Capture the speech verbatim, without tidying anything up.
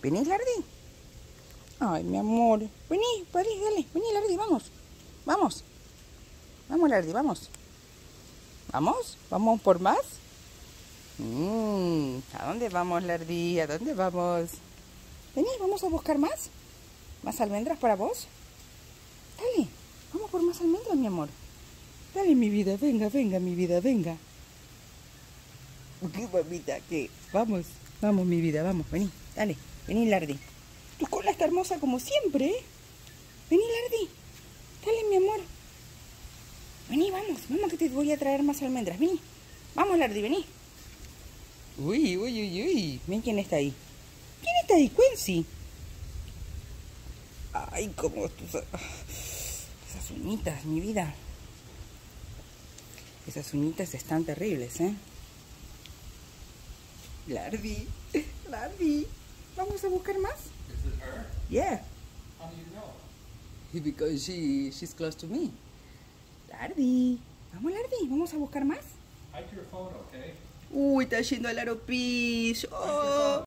¿Venís, Lardi? Ay, mi amor. Vení, París, dale. Vení, Lardi, vamos. Vamos. Vamos, Lardi, vamos. ¿Vamos? ¿Vamos por más? Mm, ¿a dónde vamos, Lardi? ¿A dónde vamos? Vení, vamos a buscar más. ¿Más almendras para vos? Dale, vamos por más almendras, mi amor. Dale, mi vida, venga, venga, mi vida, venga. Qué mamita, ¿qué? Vamos, vamos, mi vida, vamos, vení, dale, vení, Lardi. Tu cola está hermosa como siempre, ¿eh? Vení, Lardi. Dale, mi amor. Vení, vamos, vamos que te voy a traer más almendras, vení. Vamos, Lardi, vení. Uy, uy, uy, uy. Ven quién está ahí. ¿Quién está ahí? Quincy. Ay, cómo... Esas uñitas, mi vida. Esas uñitas están terribles, ¿eh? Lardi, Lardi. ¿Vamos a buscar más? Is it her? Yeah. How do you know? Because she, she's close to me. Lardi. Vamos, Lardi. ¿Vamos a buscar más? Hide your phone, okay? Uy, está yendo al aeropiso. Oh.